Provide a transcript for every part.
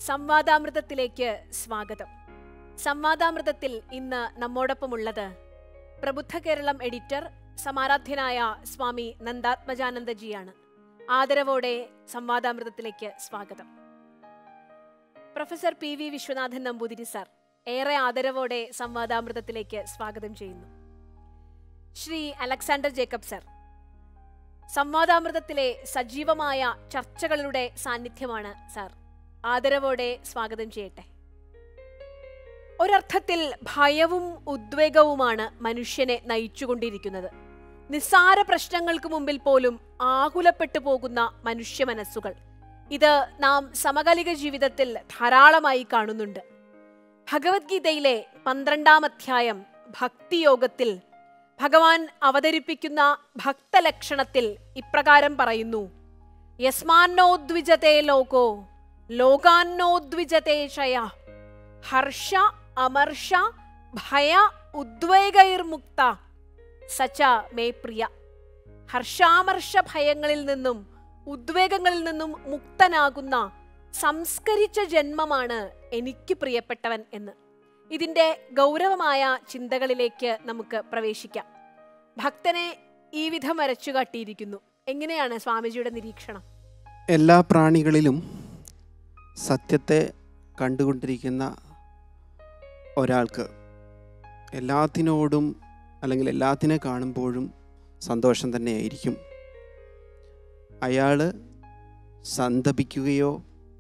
സംവാദാമൃതത്തിലേക്ക് സ്വാഗതം. സംവാദാമൃതത്തിൽ ഇന്ന് നമ്മോടൊപ്പമുള്ളത് പ്രബുദ്ധ കേരളം എഡിറ്റർ സമാരാധ്യനായ സ്വാമി നന്ദാത്മജാനന്ദജിയാണ്. ആദരവോടെ സംവാദാമൃതത്തിലേക്ക് സ്വാഗതം. Professor PV Viswanathan Namboothiri sir ഏറെ ആദരവോടെ സംവാദാമൃതത്തിലേക്ക് സ്വാഗതം ചെയ്യുന്നു. ശ്രീ അലക്സാണ്ടർ ജേക്കബ് സർ സംവാദാമൃതത്തിലെ സജീവമായ ചർച്ചകളുടെ സാന്നിധ്യമാണ് സാർ. ആദരവോടെ സ്വാഗതം ചെയ്യട്ടെ. ഒരർത്ഥത്തിൽ ഭയവും ഉദ്വേഗവുമാണ് മനുഷ്യനെ നയിച്ചുകൊണ്ടിരിക്കുന്നത്. നിസ്സാര പ്രശ്നങ്ങൾക്ക് മുമ്പിൽ പോലും ആകുലപ്പെട്ടു പോകുന്ന മനുഷ്യ മനസ്സുകൾ, ഇത് നാം സമകാലിക ജീവിതത്തിൽ ധാരാളമായി കാണുന്നുണ്ട്. ഭഗവത്ഗീതയിലെ 12-ാം അധ്യായം ഭക്തിയോഗത്തിൽ ഭഗവാൻ അവതരിപ്പിക്കുന്ന ഭക്തലക്ഷണത്തിൽ ഇപ്രകാരം പറയുന്നു: യസ്മാന്നോദ്വിജതേ ലോകോ ലോകാന്നോദ്വിജതേ ക്ഷയ ഹർഷ അമർഷ ഭയ ഉദ്വേഗൈർമുക്ത സച്ച മേ പ്രിയ. ഹർഷാമർഷ ഭയങ്ങളിൽ നിന്നും ഉദ്വേഗങ്ങളിൽ നിന്നും മുക്തനാകുന്ന സംസ്കരിച്ച ജന്മമാണ് എനിക്ക് പ്രിയപ്പെട്ടവൻ എന്ന്. ഇതിൻ്റെ ഗൗരവമായ ചിന്തകളിലേക്ക് നമുക്ക് പ്രവേശിക്കാം. ഭക്തനെ ഈ വിധം വരച്ചു കാട്ടിയിരിക്കുന്നു. എങ്ങനെയാണ് സ്വാമിജിയുടെ നിരീക്ഷണം? എല്ലാ പ്രാണികളിലും സത്യത്തെ കണ്ടുകൊണ്ടിരിക്കുന്ന ഒരാൾക്ക് എല്ലാത്തിനോടും അല്ലെങ്കിൽ എല്ലാത്തിനെ കാണുമ്പോഴും സന്തോഷം തന്നെയായിരിക്കും. അയാൾ സന്തപിക്കുകയോ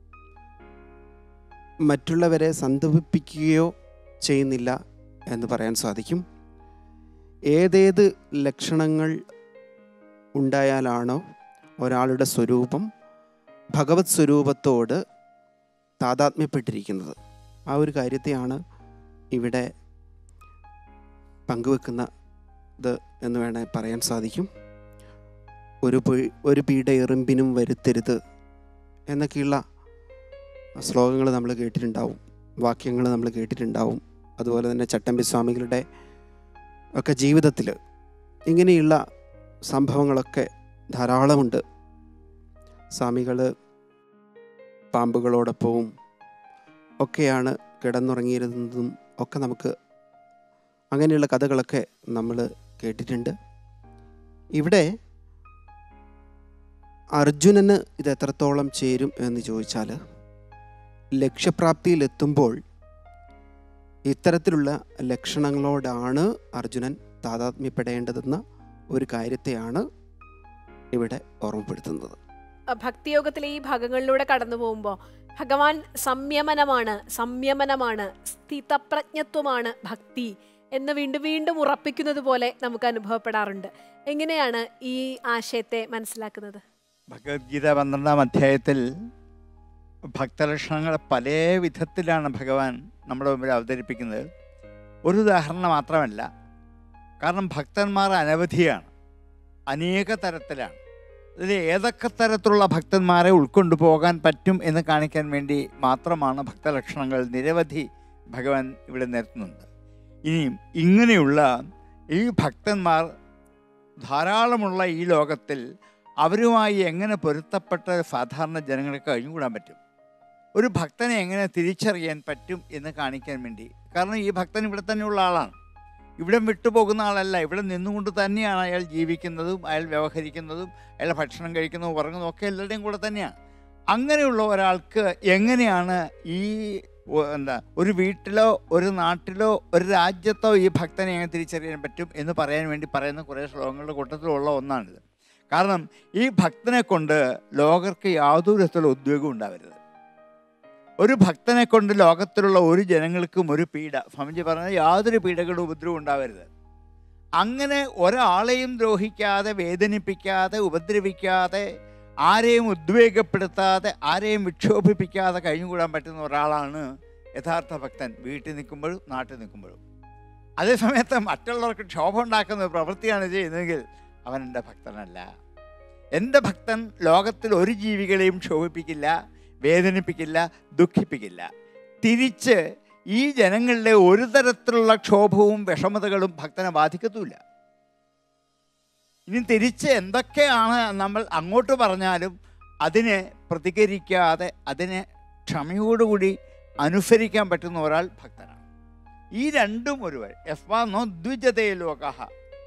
മറ്റുള്ളവരെ സന്തപിപ്പിക്കുകയോ ചെയ്യുന്നില്ല എന്ന് പറയാൻ സാധിക്കും. ഏതേത് ലക്ഷണങ്ങൾ ഉണ്ടായാലാണോ ഒരാളുടെ സ്വരൂപം ഭഗവത് സ്വരൂപത്തോട് താതാത്മ്യപ്പെട്ടിരിക്കുന്നത്, ആ ഒരു കാര്യത്തെയാണ് ഇവിടെ പങ്കുവെക്കുന്നത് എന്ന് വേണേൽ പറയാൻ സാധിക്കും. ഒരു പീഡ എറുമ്പിനും വരുത്തരുത് എന്നൊക്കെയുള്ള ശ്ലോകങ്ങൾ നമ്മൾ കേട്ടിട്ടുണ്ടാവും, വാക്യങ്ങൾ നമ്മൾ കേട്ടിട്ടുണ്ടാവും. അതുപോലെ തന്നെ ചട്ടമ്പി സ്വാമികളുടെ ഒക്കെ ജീവിതത്തിൽ ഇങ്ങനെയുള്ള സംഭവങ്ങളൊക്കെ ധാരാളമുണ്ട്. സ്വാമികൾ പാമ്പുകളോടൊപ്പവും ഒക്കെയാണ് കിടന്നുറങ്ങിയിരുന്നതും ഒക്കെ നമുക്ക് അങ്ങനെയുള്ള കഥകളൊക്കെ നമ്മൾ കേട്ടിട്ടുണ്ട്. ഇവിടെ അർജുനന് ഇത് എത്രത്തോളം ചേരും എന്ന് ചോദിച്ചാൽ, ലക്ഷ്യപ്രാപ്തിയിലെത്തുമ്പോൾ ഇത്തരത്തിലുള്ള ലക്ഷണങ്ങളോടാണ് അർജുനൻ താതാത്മ്യപ്പെടേണ്ടതെന്ന ഒരു കാര്യത്തെയാണ് ഇവിടെ ഓർമ്മപ്പെടുത്തുന്നത്. ഭക്തിയോഗത്തിലെ ഈ ഭാഗങ്ങളിലൂടെ കടന്നു പോകുമ്പോൾ ഭഗവാൻ സംയമനമാണ്, സ്ഥിതപ്രജ്ഞത്വമാണ് ഭക്തി എന്ന് വീണ്ടും വീണ്ടും ഉറപ്പിക്കുന്നത് പോലെ നമുക്ക് അനുഭവപ്പെടാറുണ്ട്. എങ്ങനെയാണ് ഈ ആശയത്തെ മനസ്സിലാക്കുന്നത്? ഭഗവത്ഗീത 12-ാം അധ്യായത്തിൽ ഭക്തലക്ഷണങ്ങൾ പല വിധത്തിലാണ് ഭഗവാൻ നമ്മുടെ മുമ്പിൽ അവതരിപ്പിക്കുന്നത്. ഒരു ഉദാഹരണം മാത്രമല്ല, കാരണം ഭക്തന്മാർ അനവധിയാണ്, അനേക തരത്തിലാണ്. ഇതിൽ ഏതൊക്കെ തരത്തിലുള്ള ഭക്തന്മാരെ ഉൾക്കൊണ്ടു പോകാൻ പറ്റും എന്ന് കാണിക്കാൻ വേണ്ടി മാത്രമാണ് ഭക്തലക്ഷണങ്ങൾ നിരവധി ഭഗവാൻ ഇവിടെ നിരത്തുന്നുണ്ട്. ഇനിയും ഇങ്ങനെയുള്ള ഈ ഭക്തന്മാർ ധാരാളമുള്ള ഈ ലോകത്തിൽ അവരുമായി എങ്ങനെ പൊരുത്തപ്പെട്ട സാധാരണ ജനങ്ങൾക്ക് കഴിഞ്ഞുകൂടാൻ പറ്റും, ഒരു ഭക്തനെ എങ്ങനെ തിരിച്ചറിയാൻ പറ്റും എന്ന് കാണിക്കാൻ വേണ്ടി. കാരണം ഈ ഭക്തൻ ഇവിടെ തന്നെയുള്ള ആളാണ്, ഇവിടെ വിട്ടുപോകുന്ന ആളല്ല, ഇവിടെ നിന്നുകൊണ്ട് തന്നെയാണ് അയാൾ ജീവിക്കുന്നതും അയാൾ വ്യവഹരിക്കുന്നതും അയാൾ ഭക്ഷണം കഴിക്കുന്നതും ഉറങ്ങുന്നതും ഒക്കെ എല്ലാവരുടെയും കൂടെ തന്നെയാണ്. അങ്ങനെയുള്ള ഒരാൾക്ക് എങ്ങനെയാണ് ഈ ഒരു വീട്ടിലോ ഒരു നാട്ടിലോ ഒരു രാജ്യത്തോ ഈ ഭക്തനെ എങ്ങനെ തിരിച്ചറിയാൻ പറ്റും എന്ന് പറയാൻ വേണ്ടി പറയുന്ന കുറേ ശ്ലോകങ്ങളുടെ കൂട്ടത്തിലുള്ള ഒന്നാണിത്. കാരണം ഈ ഭക്തനെ കൊണ്ട് ലോകർക്ക് യാതൊരു തരത്തിലുള്ള ഉദ്വേഗവും ഉണ്ടാവരുത്. ഒരു ഭക്തനെ കൊണ്ട് ലോകത്തിലുള്ള ഒരു ജനങ്ങൾക്കും ഒരു പീഡ, സ്വാമിജി പറഞ്ഞ യാതൊരു പീഡകളും ഉപദ്രവവും ഉണ്ടാവരുത്. അങ്ങനെ ഒരാളെയും ദ്രോഹിക്കാതെ, വേദനിപ്പിക്കാതെ, ഉപദ്രവിക്കാതെ, ആരെയും ഉദ്വേഗപ്പെടുത്താതെ, ആരെയും വിക്ഷോഭിപ്പിക്കാതെ കഴിഞ്ഞുകൂടാൻ പറ്റുന്ന ഒരാളാണ് യഥാർത്ഥ ഭക്തൻ, വീട്ടിൽ നിൽക്കുമ്പോഴും നാട്ടിൽ നിൽക്കുമ്പോഴും. അതേസമയത്ത് മറ്റുള്ളവർക്ക് ക്ഷോഭം ഉണ്ടാക്കുന്ന പ്രവൃത്തിയാണ് ചെയ്യുന്നതെങ്കിൽ അവൻ എൻ്റെ ഭക്തനല്ല. എൻ്റെ ഭക്തൻ ലോകത്തിൽ ഒരു ജീവികളെയും ക്ഷോഭിപ്പിക്കില്ല, വേദനിപ്പിക്കില്ല, ദുഃഖിപ്പിക്കില്ല. തിരിച്ച് ഈ ജനങ്ങളിലെ ഒരു തരത്തിലുള്ള ക്ഷോഭവും വിഷമതകളും ഭക്തനെ ബാധിക്കത്തുമില്ല. ഇനി തിരിച്ച് എന്തൊക്കെയാണ് നമ്മൾ അങ്ങോട്ട് പറഞ്ഞാലും അതിനെ പ്രതികരിക്കാതെ, അതിനെ ക്ഷമയോടുകൂടി അനുസരിക്കാൻ പറ്റുന്ന ഒരാൾ ഭക്തനാണ്. ഈ രണ്ടും ഒരുവരെ ദ്വിജതേ ലോകഃ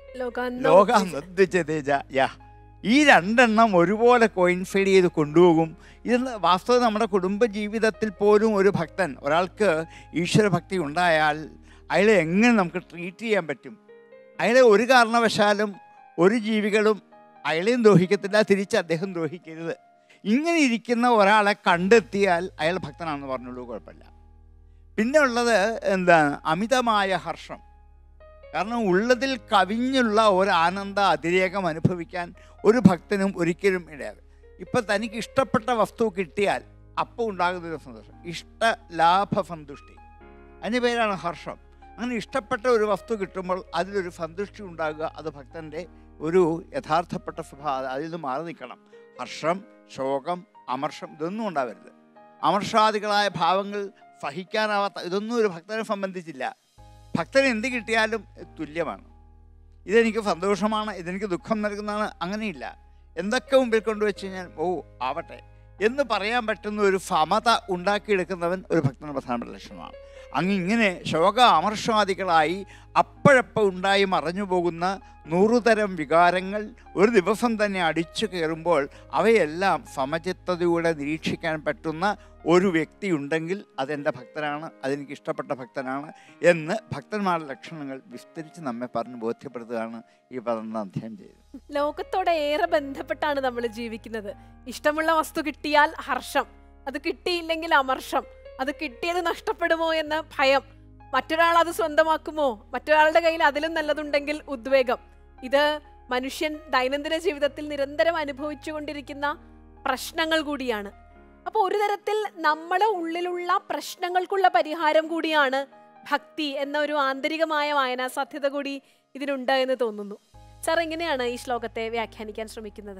ലോകാദ്വിജതേജ യഃ. ഈ രണ്ടെണ്ണം ഒരുപോലെ കോയിൻസൈഡ് ചെയ്ത് കൊണ്ടുപോകും. ഇത് വാസ്തവം നമ്മുടെ കുടുംബ ജീവിതത്തിൽ പോലും ഒരു ഭക്തൻ, ഒരാൾക്ക് ഈശ്വരഭക്തി ഉണ്ടായാൽ അയാളെ എങ്ങനെ നമുക്ക് ട്രീറ്റ് ചെയ്യാൻ പറ്റും? അയാളെ ഒരു കാരണവശാലും ഒരു ജീവികളും അയാളെയും ദ്രോഹിക്കത്തില്ല, തിരിച്ച് അദ്ദേഹം ദ്രോഹിക്കരുത്. ഇങ്ങനെ ഇരിക്കുന്ന ഒരാളെ കണ്ടെത്തിയാൽ അയാൾ ഭക്തനാണെന്ന് പറഞ്ഞുള്ളൂ, കുഴപ്പമില്ല. പിന്നെ ഉള്ളത് എന്താണ്? അമിതമായ ഹർഷം. കാരണം ഉള്ളതിൽ കവിഞ്ഞുള്ള ഒരു ആനന്ദ അതിരേകം അനുഭവിക്കാൻ ഒരു ഭക്തനും ഒരിക്കലും ഇടയാകും. ഇപ്പം തനിക്ക് ഇഷ്ടപ്പെട്ട വസ്തു കിട്ടിയാൽ അപ്പോൾ ഉണ്ടാകുന്നൊരു സന്തോഷം, ഇഷ്ടലാഭ സന്തുഷ്ടി, അതിന് പേരാണ് ഹർഷം. അങ്ങനെ ഇഷ്ടപ്പെട്ട ഒരു വസ്തു കിട്ടുമ്പോൾ അതിലൊരു സന്തുഷ്ടി ഉണ്ടാകുക, അത് ഭക്തൻ്റെ ഒരു യഥാർത്ഥപ്പെട്ട സ്വഭാവം. അതിൽ നിന്ന് മാറി നിൽക്കണം. ഹർഷം, ശോകം, അമർഷം ഇതൊന്നും ഉണ്ടാവരുത്. അമർഷാദികളായ ഭാവങ്ങൾ സഹിക്കാനാവാത്ത ഇതൊന്നും ഒരു ഭക്തനെ സംബന്ധിച്ചില്ല. ഭക്തന് എന്ത് കിട്ടിയാലും തുല്യമാണ്. ഇതെനിക്ക് സന്തോഷമാണ്, ഇതെനിക്ക് ദുഃഖം നൽകുന്നതാണ്, അങ്ങനെയില്ല. എന്തൊക്കെ മുമ്പിൽ കൊണ്ടുവച്ച് കഴിഞ്ഞാൽ ആവട്ടെ എന്ന് പറയാൻ പറ്റുന്ന ഒരു സമത ഉണ്ടാക്കിയെടുക്കുന്നവൻ ഒരു ഭക്തൻ്റെ പ്രധാനപ്പെട്ട ലക്ഷണമാണ്. ഇങ്ങനെ ശോക അമർഷാദികളായി അപ്പോഴപ്പോൾ ഉണ്ടായി മറഞ്ഞു പോകുന്ന 100 തരം വികാരങ്ങൾ ഒരു ദിവസം തന്നെ അടിച്ചു കയറുമ്പോൾ അവയെല്ലാം സമചിത്തതയോടെ നിരീക്ഷിക്കാൻ പറ്റുന്ന ഒരു വ്യക്തി ഉണ്ടെങ്കിൽ അതെൻ്റെ ഭക്തനാണ്, അതെനിക്ക് ഇഷ്ടപ്പെട്ട ഭക്തനാണ് എന്ന് ഭക്തന്മാരുടെ ലക്ഷണങ്ങൾ വിസ്തരിച്ച് നമ്മെ പറഞ്ഞ് ബോധ്യപ്പെടുത്തുകയാണ് ഈ 12ാം അധ്യായം ചെയ്തത്. ലോകത്തോടെ ഏറെ ബന്ധപ്പെട്ടാണ് നമ്മൾ ജീവിക്കുന്നത്. ഇഷ്ടമുള്ള വസ്തു കിട്ടിയാൽ ഹർഷം, അത് കിട്ടിയില്ലെങ്കിൽ അമർഷം, അത് കിട്ടിയത് നഷ്ടപ്പെടുമോ എന്ന ഭയം, മറ്റൊരാൾ അത് സ്വന്തമാക്കുമോ, മറ്റൊരാളുടെ കയ്യിൽ അതിലും നല്ലതുണ്ടെങ്കിൽ ഉദ്വേഗം. ഇത് മനുഷ്യൻ ദൈനംദിന ജീവിതത്തിൽ നിരന്തരം അനുഭവിച്ചു കൊണ്ടിരിക്കുന്ന പ്രശ്നങ്ങൾ കൂടിയാണ്. അപ്പോൾ ഒരു തരത്തിൽ നമ്മുടെ ഉള്ളിലുള്ള പ്രശ്നങ്ങൾക്കുള്ള പരിഹാരം കൂടിയാണ് ഭക്തി എന്ന ഒരു ആന്തരികമായ വായനാ സാധ്യത കൂടി ഇതിനുണ്ട് എന്ന് തോന്നുന്നു. സാർ, എങ്ങനെയാണ് ഈ ശ്ലോകത്തെ വ്യാഖ്യാനിക്കാൻ ശ്രമിക്കുന്നത്?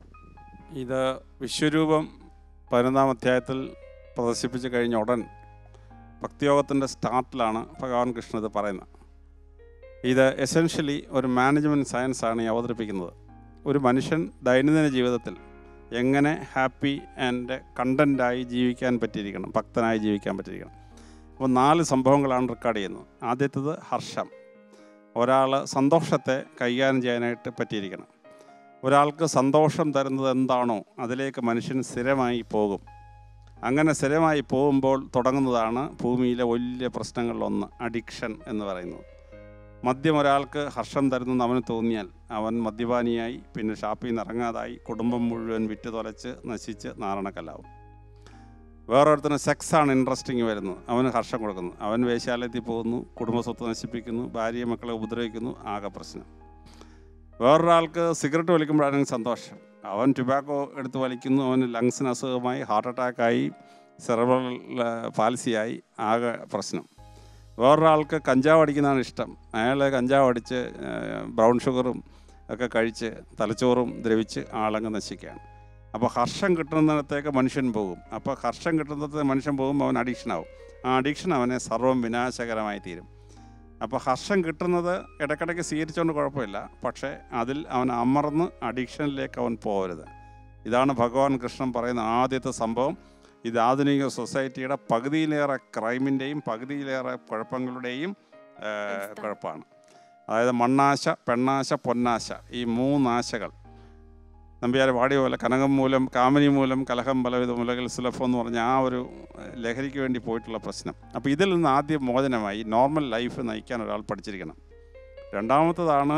ഇത് വിശ്വരൂപം 11ാം അധ്യായത്തിൽ പ്രദർശിപ്പിച്ച് കഴിഞ്ഞ ഉടൻ ഭക്തിയോഗത്തിൻ്റെ സ്റ്റാർട്ടിലാണ് ഭഗവാൻ കൃഷ്ണൻ ഇത് പറയുന്നത്. ഇത് എസെൻഷ്യലി ഒരു മാനേജ്മെൻറ്റ് സയൻസാണ് ഈ അവതരിപ്പിക്കുന്നത്. ഒരു മനുഷ്യൻ ദൈനംദിന ജീവിതത്തിൽ എങ്ങനെ ഹാപ്പി ആൻഡ് കണ്ടൻ്റായി ജീവിക്കാൻ പറ്റിയിരിക്കണം, ഭക്തനായി ജീവിക്കാൻ പറ്റിയിരിക്കണം. അപ്പോൾ 4 സംഭവങ്ങളാണ് റെക്കോർഡ് ചെയ്യുന്നത്. ആദ്യത്തേത് ഹർഷം. ഒരാൾ സന്തോഷത്തെ കൈകാര്യം ചെയ്യാനായിട്ട് പറ്റിയിരിക്കണം. ഒരാൾക്ക് സന്തോഷം തരുന്നത് എന്താണോ അതിലേക്ക് മനുഷ്യൻ സ്ഥിരമായി പോകും. അങ്ങനെ സ്ഥിരമായി പോകുമ്പോൾ തുടങ്ങുന്നതാണ് ഭൂമിയിലെ വലിയ പ്രശ്നങ്ങളിലൊന്ന്, അഡിക്ഷൻ എന്ന് പറയുന്നത്. മദ്യം ഒരാൾക്ക് ഹർഷം തരുന്നെന്ന് അവന് തോന്നിയാൽ അവൻ മദ്യപാനിയായി, പിന്നെ ഷാപ്പിൽ നിന്ന് ഇറങ്ങാതായി, കുടുംബം മുഴുവൻ വിറ്റ് തുലച്ച് നശിച്ച് നാരണക്കല്ലാവും. വേറൊരുത്തന് സെക്സാണ് ഇൻട്രസ്റ്റിങ് വരുന്നത്, അവന് ഹർഷം കൊടുക്കുന്നു. അവൻ വേശ്യാലയത്തിൽ പോകുന്നു, കുടുംബസ്വത്ത് നശിപ്പിക്കുന്നു, ഭാര്യ മക്കളെ ഉപദ്രവിക്കുന്നു, ആകെ പ്രശ്നം. വേറൊരാൾക്ക് സിഗരറ്റ് വലിക്കുമ്പോഴാണെങ്കിൽ സന്തോഷം, അവൻ ടുബാക്കോ എടുത്ത് വലിക്കുന്നു, അവന് ലങ്സിന് അസുഖമായി, ഹാർട്ട് അറ്റാക്കായി, സെറിബ്രൽ പാൽസിയായി, ആകെ പ്രശ്നം. വേറൊരാൾക്ക് കഞ്ചാവ് അടിക്കുന്നതാണ് ഇഷ്ടം, അയാൾ കഞ്ചാവ് അടിച്ച് ബ്രൗൺ ഷുഗറും ഒക്കെ കഴിച്ച് തലച്ചോറും ദ്രവിച്ച് ആളങ്ങ് നശിക്കുകയാണ്. അപ്പോൾ ഹർഷം കിട്ടുന്നിടത്തേക്ക് മനുഷ്യൻ പോകും. അപ്പോൾ ഹർഷം കിട്ടുന്നിടത്തേക്ക് മനുഷ്യൻ പോകുമ്പോൾ അവൻ അഡിക്ഷനാവും. ആ അഡിക്ഷൻ അവനെ സർവ്വം വിനാശകരമായി തീരും. അപ്പോൾ ഹർഷം കിട്ടുന്നത് ഇടയ്ക്കിടയ്ക്ക് സ്വീകരിച്ചുകൊണ്ട് കുഴപ്പമില്ല, പക്ഷേ അതിൽ അവൻ അമർന്ന് അഡിക്ഷനിലേക്ക് അവൻ പോകരുത്. ഇതാണ് ഭഗവാൻ കൃഷ്ണൻ പറയുന്ന ആദ്യത്തെ സംഭവം. ഇത് ആധുനിക സൊസൈറ്റിയുടെ പകുതിയിലേറെ ക്രൈമിൻ്റെയും പകുതിയിലേറെ കുഴപ്പങ്ങളുടെയും കുഴപ്പമാണ്. അതായത് മണ്ണാശ, പെണ്ണാശ, പൊന്നാശ, ഈ 3 ആശകൾ. നമ്പ്യാർ പാടിയ പോലെ കനകം മൂലം കാമിനി മൂലം കലഹം പലവിധ മുലകൾ സുലഭം എന്ന് പറഞ്ഞ ആ ഒരു ലഹരിക്ക് വേണ്ടി പോയിട്ടുള്ള പ്രശ്നം. അപ്പോൾ ഇതിൽ നിന്ന് ആദ്യം മോചനമായി നോർമൽ ലൈഫ് നയിക്കാൻ ഒരാൾ പഠിച്ചിരിക്കണം. രണ്ടാമത്തതാണ്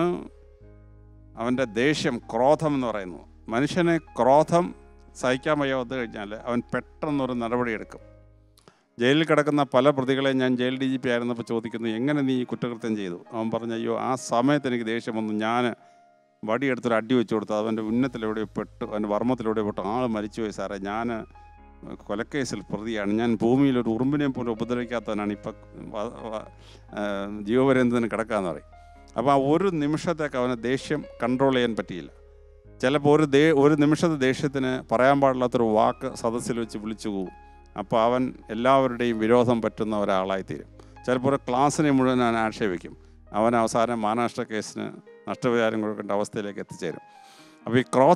അവൻ്റെ ദേഷ്യം, ക്രോധം എന്ന് പറയുന്നത്. മനുഷ്യന് ക്രോധം സഹിക്കാൻ വയ്യ വന്നു കഴിഞ്ഞാൽ അവൻ പെട്ടെന്നൊരു നടപടിയെടുക്കും. ജയിലിൽ കിടക്കുന്ന പല പ്രതികളെയും ഞാൻ ജയിൽ DGP ആയിരുന്നപ്പോൾ ചോദിക്കുന്നു, എങ്ങനെ നീ ഈ കുറ്റകൃത്യം ചെയ്തു? അവൻ പറഞ്ഞു, അയ്യോ ആ സമയത്ത് എനിക്ക് ദേഷ്യം വന്നു, ഞാൻ വടിയെടുത്തൊരു അടി വെച്ച് കൊടുത്തു, അവൻ്റെ ഉന്നത്തിലെവിടെയോ പെട്ടു, അവൻ്റെ വർമ്മത്തിലെവിടെയോ പെട്ടു, ആൾ മരിച്ചുപോയി സാറേ, ഞാൻ കൊലക്കേസിൽ പ്രതിയാണ്, ഞാൻ ഭൂമിയിലൊരു ഉറുമ്പിനെയും പോലും ഉപദ്രവിക്കാത്തവനാണ്, ഇപ്പം ജീവപര്യന്തത്തിന് കിടക്കാമെന്ന് പറയും. അപ്പോൾ ആ ഒരു നിമിഷത്തേക്ക് അവന് ദേഷ്യം കൺട്രോൾ ചെയ്യാൻ പറ്റിയില്ല. ചിലപ്പോൾ ഒരു നിമിഷത്തെ ദേഷ്യത്തിന് പറയാൻ പാടില്ലാത്തൊരു വാക്ക് സദസ്സിൽ വെച്ച് വിളിച്ചു പോകും. അപ്പോൾ അവൻ എല്ലാവരുടെയും വിരോധം പറ്റുന്ന ഒരാളായിത്തീരും. ചിലപ്പോൾ ഒരു ക്ലാസ്സിനെ മുഴുവൻ അവൻ ആക്ഷേപിക്കും. അവൻ അവസാനം മാനനഷ്ട കേസിന് നഷ്ടപരിഹാരം കൊടുക്കേണ്ട അവസ്ഥയിലേക്ക് എത്തിച്ചേരും. അപ്പോൾ ഈ ക്രോധം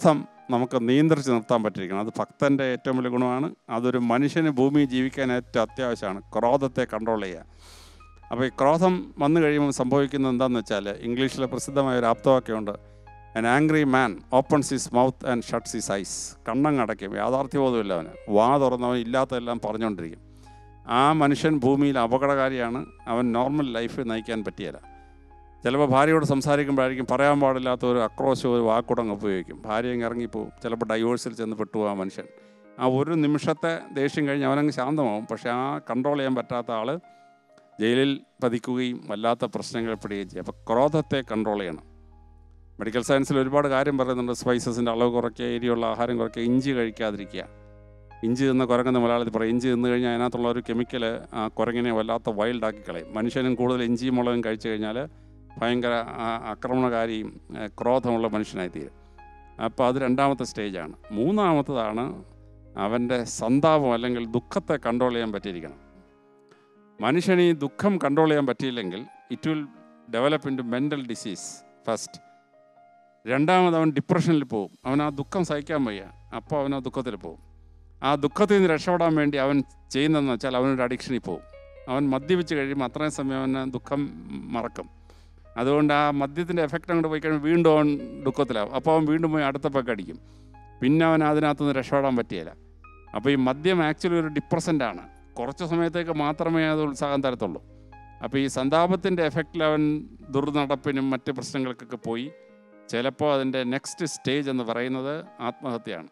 നമുക്ക് നിയന്ത്രിച്ച് നിർത്താൻ പറ്റിയിരിക്കണം. അത് ഭക്തൻ്റെ ഏറ്റവും വലിയ ഗുണമാണ്. അതൊരു മനുഷ്യന് ഭൂമിയിൽ ജീവിക്കാൻ ഏറ്റവും അത്യാവശ്യമാണ്, ക്രോധത്തെ കൺട്രോൾ ചെയ്യുക. അപ്പോൾ ഈ ക്രോധം വന്നു കഴിയുമ്പോൾ സംഭവിക്കുന്നത് എന്താണെന്ന് വെച്ചാൽ, ഇംഗ്ലീഷിലെ പ്രസിദ്ധമായ ഒരു ആപ്തവാക്യമുണ്ട്, an angry man opens his mouth and shuts his eyes. കണ്ണങ്ങടയ്ക്കും, യാഥാർത്ഥ്യബോധമില്ല അവന്, വാ തുറന്നവൻ ഇല്ലാത്തതെല്ലാം പറഞ്ഞുകൊണ്ടിരിക്കും. ആ മനുഷ്യൻ ഭൂമിയിൽ അപകടകാരിയാണ്. അവൻ നോർമൽ ലൈഫ് നയിക്കാൻ പറ്റിയല്ല. ചിലപ്പോൾ ഭാര്യയോട് സംസാരിക്കുമ്പോഴായിരിക്കും പറയാൻ പാടില്ലാത്ത ഒരു ആക്രോശം, ഒരു വാക്കുടങ്ങ് ഉപയോഗിക്കും. ഭാര്യ അങ്ങ് ഇറങ്ങിപ്പോവും. ചിലപ്പോൾ ഡൈവോഴ്സിൽ ചെന്ന് പെട്ടുപോകും ആ മനുഷ്യൻ. ആ ഒരു നിമിഷത്തെ ദേഷ്യം കഴിഞ്ഞ് അവനങ്ങ് ശാന്തമാവും. പക്ഷേ ആ കൺട്രോൾ ചെയ്യാൻ പറ്റാത്ത ആൾ ജയിലിൽ പതിക്കുകയും വല്ലാത്ത പ്രശ്നങ്ങൾ പെടുകയും ചെയ്യും. അപ്പോൾ ക്രോധത്തെ കൺട്രോൾ ചെയ്യണം. മെഡിക്കൽ സയൻസിൽ ഒരുപാട് കാര്യം പറയുന്നുണ്ട്. സ്പൈസസിൻ്റെ അളവ് കുറയ്ക്കുക, എരിയുള്ള ആഹാരം കുറയ്ക്കുക, ഇഞ്ചി കഴിക്കാതിരിക്കുക. ഇഞ്ചി തിന്ന് കുരങ്ങുന്ന മലയാളത്തിൽ പറയും. ഇഞ്ചി തിന്ന് കഴിഞ്ഞാൽ അതിനകത്തുള്ള ഒരു കെമിക്കൽ ആ കുരങ്ങിനെ വല്ലാത്ത വൈൽഡാക്കി കളയും. മനുഷ്യനും കൂടുതൽ ഇഞ്ചിയും മുളകും കഴിച്ചു കഴിഞ്ഞാൽ ഭയങ്കര ആക്രമണകാരിയും ക്രോധമുള്ള മനുഷ്യനായിത്തീരും. അപ്പോൾ അത് രണ്ടാമത്തെ സ്റ്റേജാണ്. മൂന്നാമത്തതാണ് അവൻ്റെ സന്താപം അല്ലെങ്കിൽ ദുഃഖത്തെ കൺട്രോൾ ചെയ്യാൻ പറ്റിയിരിക്കണം. മനുഷ്യന് ഈ ദുഃഖം കൺട്രോൾ ചെയ്യാൻ പറ്റിയില്ലെങ്കിൽ it will develop into mental disease first. രണ്ടാമത് അവൻ ഡിപ്രഷനിൽ പോകും. അവൻ ആ ദുഃഖം സഹിക്കാൻ വയ്യ. അപ്പോൾ അവൻ ആ ദുഃഖത്തിൽ പോകും. ആ ദുഃഖത്തിൽ നിന്ന് രക്ഷപ്പെടാൻ വേണ്ടി അവൻ ചെയ്യുന്നതെന്ന് വെച്ചാൽ അവനൊരു അഡിക്ഷനിൽ പോകും. അവൻ മദ്യപിച്ച് കഴിയുമ്പോൾ അത്രയും സമയം അവന് ദുഃഖം മറക്കും. അതുകൊണ്ട് ആ മദ്യത്തിൻ്റെ എഫക്റ്റ് അങ്ങോട്ട് പോയി കഴിയുമ്പോൾ വീണ്ടും അവൻ ദുഃഖത്തിലാവും. അപ്പോൾ അവൻ വീണ്ടും പോയി അടുത്ത പെഗ് അടിക്കും. പിന്നെ അവൻ അതിനകത്തുനിന്ന് രക്ഷപ്പെടാൻ പറ്റിയില്ല. അപ്പോൾ ഈ മദ്യം ആക്ച്വലി ഒരു ഡിപ്രസൻ്റാണ്. കുറച്ച് സമയത്തേക്ക് മാത്രമേ അത് ഉത്സാഹം തരത്തുള്ളൂ. അപ്പോൾ ഈ സന്താപത്തിൻ്റെ എഫക്റ്റിൽ അവൻ ദുർനടപ്പിനും മറ്റ് പ്രശ്നങ്ങൾക്കൊക്കെ പോയി ചിലപ്പോൾ അതിൻ്റെ നെക്സ്റ്റ് സ്റ്റേജ് എന്ന് പറയുന്നത് ആത്മഹത്യയാണ്.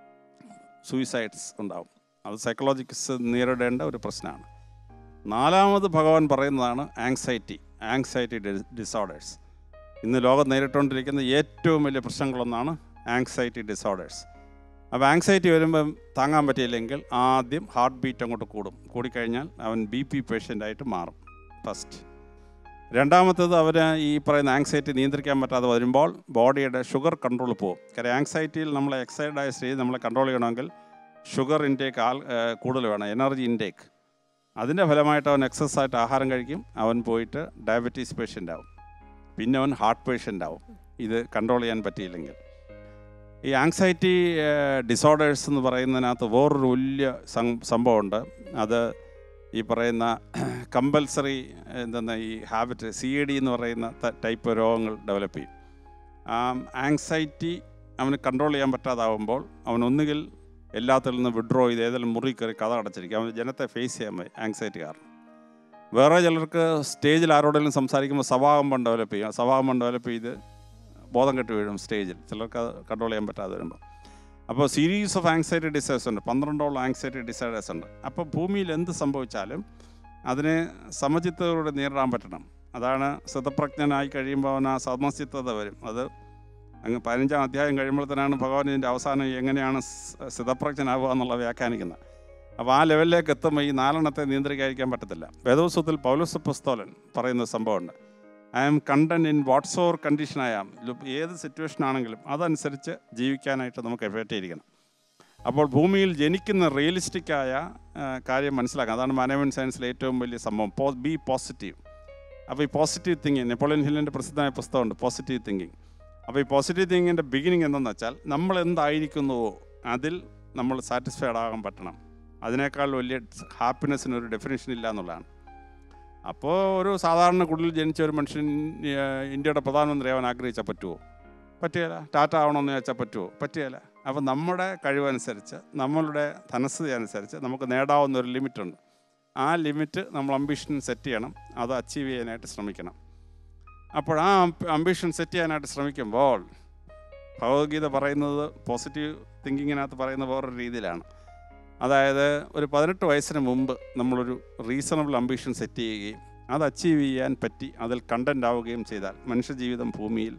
സൂയിസൈഡ്സ് ഉണ്ടാവും. അത് സൈക്കോളജിസ്റ്റ് നേരിടേണ്ട ഒരു പ്രശ്നമാണ്. നാലാമത് ഭഗവാൻ പറയുന്നതാണ് ആങ്സൈറ്റി ഡിസോർഡേഴ്സ്. ഇന്ന് ലോകം നേരിട്ടുകൊണ്ടിരിക്കുന്ന ഏറ്റവും വലിയ പ്രശ്നങ്ങളൊന്നാണ് ആങ്സൈറ്റി ഡിസോർഡേഴ്സ്. അപ്പോൾ ആങ്സൈറ്റി വരുമ്പം താങ്ങാൻ പറ്റിയില്ലെങ്കിൽ ആദ്യം ഹാർട്ട് ബീറ്റ് അങ്ങോട്ട് കൂടിക്കഴിഞ്ഞാൽ അവൻ BP പേഷ്യൻ്റായിട്ട് മാറും ഫസ്റ്റ്. രണ്ടാമത്തേത് അവന് ഈ പറയുന്ന ആങ്സൈറ്റി നിയന്ത്രിക്കാൻ പറ്റാതെ വരുമ്പോൾ ബോഡിയുടെ ഷുഗർ കൺട്രോൾ പോകും. കാര്യം ആങ്സൈറ്റിയിൽ നമ്മൾ എക്സൈറ്റഡ് ആയ സ്റ്റേജ് നമ്മളെ കൺട്രോൾ ചെയ്യണമെങ്കിൽ ഷുഗർ ഇൻടേക്ക് കൂടുതൽ വേണം, എനർജി ഇൻടേക്ക്. അതിൻ്റെ ഫലമായിട്ട് അവൻ എക്സസ് ആയിട്ട് ആഹാരം കഴിക്കും. അവൻ പോയിട്ട് ഡയബറ്റീസ് പേഷ്യൻ്റ് ആവും. പിന്നെ അവൻ ഹാർട്ട് പേഷ്യൻ്റ് ആവും, ഇത് കൺട്രോൾ ചെയ്യാൻ പറ്റിയില്ലെങ്കിൽ. ഈ ആങ്സൈറ്റി ഡിസോർഡേഴ്സ് എന്ന് പറയുന്നതിനകത്ത് വേറൊരു വലിയ സംഭവമുണ്ട്. അത് ഈ പറയുന്ന കമ്പൽസറി ഈ ഹാബിറ്റ് CAD എന്ന് പറയുന്ന ടൈപ്പ് രോഗങ്ങൾ ഡെവലപ്പ് ചെയ്യും. ആങ്സൈറ്റി അവന് കൺട്രോൾ ചെയ്യാൻ പറ്റാതാവുമ്പോൾ അവനൊന്നുകിൽ എല്ലാത്തിൽ നിന്ന് വിഡ്രോ ചെയ്ത് ഏതെങ്കിലും മുറി കയറി കഥ അടച്ചിരിക്കും. അവൻ ജനത്തെ ഫേസ് ചെയ്യാൻ പോയി ആങ്സൈറ്റി കാരണം. വേറെ ചിലർക്ക് സ്റ്റേജിൽ ആരോടെങ്കിലും സംസാരിക്കുമ്പോൾ സ്വഭാവം ഡെവലപ്പ് ചെയ്യും. സ്വഭാവം ഡെവലപ്പ് ചെയ്ത് ബോധം കെട്ട് വീഴും സ്റ്റേജിൽ. ചിലർക്ക് അത് കൺട്രോൾ ചെയ്യാൻ പറ്റാതെ വരുമ്പോൾ. അപ്പോൾ സീരീസ് ഓഫ് ആങ്സൈറ്റി ഡിസേഴ്സ് ഉണ്ട്. 12 ആങ്സൈറ്റി ഡിസോർഡേഴ്സ് ഉണ്ട്. അപ്പോൾ ഭൂമിയിൽ എന്ത് സംഭവിച്ചാലും അതിനെ സമചിത്തതയോടെ നേരിടാൻ പറ്റണം. അതാണ് സ്ഥിതപ്രജ്ഞനായി കഴിയുമ്പോൾ അവൻ ആ സമചിത്തത വരും. അത് അങ്ങ് 15-ാം അധ്യായം കഴിയുമ്പോഴത്തേനാണ് ഭഗവാൻ ഇതിൻ്റെ അവസാനം എങ്ങനെയാണ് സ്ഥിതപ്രജ്ഞനാവുക എന്നുള്ള വ്യാഖ്യാനിക്കുന്നത്. അപ്പോൾ ആ ലെവലിലേക്ക് എത്തുമ്പോൾ ഈ 4 നിയന്ത്രിക്കാതിരിക്കാൻ പറ്റത്തില്ല. വേദോത്സവത്തിൽ പൗലോസ് അപ്പോസ്തലൻ പറയുന്ന സംഭവമുണ്ട്. I am content in whatsoever condition I am. ഏത് സിറ്റുവേഷൻ ആണെങ്കിലും അതനുസരിച്ച് ജീവിക്കാനായിട്ട് നമുക്ക് എഫേർട്ടിയിരിക്കണം. അപ്പോൾ ഭൂമിയിൽ ജനിക്കുന്ന റിയലിസ്റ്റിക്കായ കാര്യം മനസ്സിലാക്കാം. അതാണ് മാനേജ്മെൻറ്റ് സയൻസിലെ ഏറ്റവും വലിയ സംഭവം, ബി പോസിറ്റീവ്. അപ്പോൾ ഈ പോസിറ്റീവ് തിങ്കിങ്, നെപ്പോളിയൻ ഹില്ലിൻ്റെ പ്രസിദ്ധമായ പുസ്തകമുണ്ട് പോസിറ്റീവ് തിങ്കിങ്. അപ്പോൾ ഈ പോസിറ്റീവ് തിങ്കിങ്ങിൻ്റെ ബിഗിനിങ് എന്തെന്ന് വെച്ചാൽ നമ്മൾ എന്തായിരിക്കുന്നുവോ അതിൽ നമ്മൾ സാറ്റിസ്ഫൈഡ് ആകാൻ പറ്റണം. അതിനേക്കാൾ വലിയ ഹാപ്പിനെസ്സിനൊരു ഡെഫിനേഷൻ ഇല്ല എന്നുള്ളതാണ്. അപ്പോൾ ഒരു സാധാരണ കുടിൽ ജനിച്ച ഒരു മനുഷ്യൻ ഇന്ത്യയുടെ പ്രധാനമന്ത്രി ആവാൻ ആഗ്രഹിച്ചാൽ പറ്റുമോ? പറ്റുകയില്ല. ടാറ്റ ആവണമെന്ന് ചോദിച്ചാൽ പറ്റുമോ? പറ്റുകയില്ല. അപ്പോൾ നമ്മുടെ കഴിവനുസരിച്ച് നമ്മളുടെ ധനസ്ഥിതി അനുസരിച്ച് നമുക്ക് നേടാവുന്ന ഒരു ലിമിറ്റുണ്ട്. ആ ലിമിറ്റ് നമ്മൾ അംബിഷൻ സെറ്റ് ചെയ്യണം, അത് അച്ചീവ് ചെയ്യാനായിട്ട് ശ്രമിക്കണം. അപ്പോൾ ആ അംബിഷൻ സെറ്റ് ചെയ്യാനായിട്ട് ശ്രമിക്കുമ്പോൾ ഭഗവത്ഗീത പറയുന്നത് പോസിറ്റീവ് തിങ്കിങ്ങിനകത്ത് പറയുന്ന വേറൊരു രീതിയിലാണ്. അതായത് ഒരു 18 വയസ്സിന് മുമ്പ് നമ്മളൊരു റീസണബിൾ അംബിഷൻ സെറ്റ് ചെയ്യുകയും അത് അച്ചീവ് ചെയ്യാൻ പറ്റി അതിൽ കണ്ടൻ്റ് ആവുകയും ചെയ്താൽ മനുഷ്യജീവിതം ഭൂമിയിൽ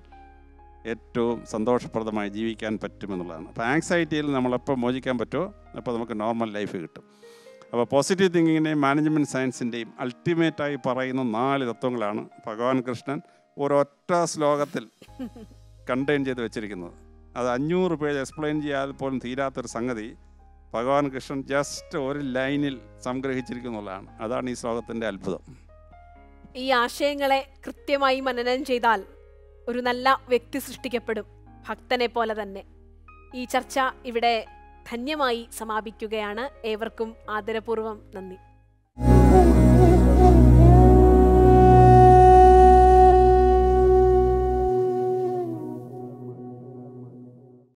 ഏറ്റവും സന്തോഷപ്രദമായി ജീവിക്കാൻ പറ്റുമെന്നുള്ളതാണ്. അപ്പോൾ ആങ്സൈറ്റിയിൽ നമ്മളെപ്പോൾ മോചിക്കാൻ പറ്റുമോ അപ്പോൾ നമുക്ക് നോർമൽ ലൈഫ് കിട്ടും. അപ്പോൾ പോസിറ്റീവ് തിങ്കിങ്ങിൻ്റെയും മാനേജ്മെൻറ്റ് സയൻസിൻ്റെയും അൾട്ടിമേറ്റായി പറയുന്ന 4 തത്വങ്ങളാണ് ഭഗവാൻ കൃഷ്ണൻ ഒരൊറ്റ ശ്ലോകത്തിൽ കണ്ടെയ്ൻ ചെയ്ത് വെച്ചിരിക്കുന്നത്. അത് 500 പേജ് എക്സ്പ്ലെയിൻ ചെയ്യാതെ പോലും തീരാത്തൊരു സംഗതി ഭഗവാൻ കൃഷ്ണൻ ജസ്റ്റ് ഒരു ലൈനിൽ സംഗ്രഹിച്ചിരിക്കുന്നുള്ളതാണ്. അതാണ് ഈ ശ്ലോകത്തിൻ്റെ അത്ഭുതം. ഈ ആശയങ്ങളെ കൃത്യമായി മനനം ചെയ്താൽ ഒരു നല്ല വ്യക്തി സൃഷ്ടിക്കപ്പെടും, ഭക്തനെ പോലെ തന്നെ. ഈ ചർച്ച ഇവിടെ ധന്യമായി സമാപിക്കുകയാണ്. ഏവർക്കും ആദരപൂർവ്വം നന്ദി.